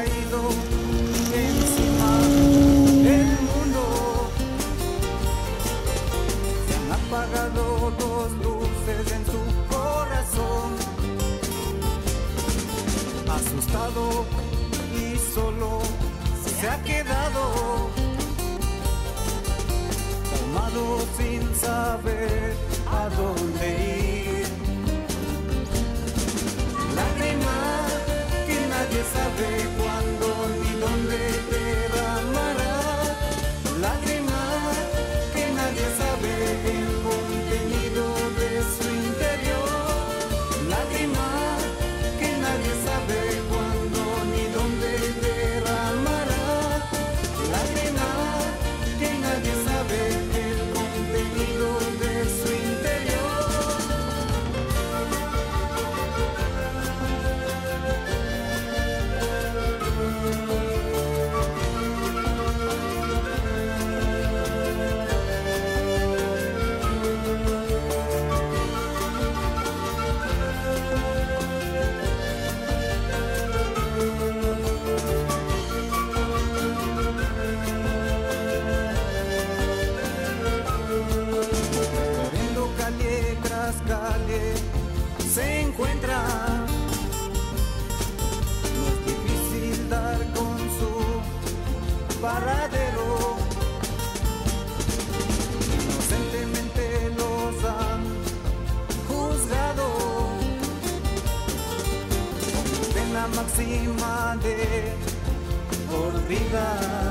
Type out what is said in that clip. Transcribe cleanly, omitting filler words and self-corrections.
caído encima del mundo. Se han apagado dos luces en su corazón. Asustado y solo se ha quedado, traumado sin saber a dónde ir. Lágrimas que nadie sabe cuándo ni dónde derramará. Lágrimas que nadie sabe el contenido de su interior. Lágrimas que nadie sabe cuándo ni dónde derramará. Lágrimas que nadie sabe el contenido de su interior. Corriendo calle tras calle se encuentra. No es difícil dar con su paradero. Inocentemente los han juzgado con pena máxima de por vida.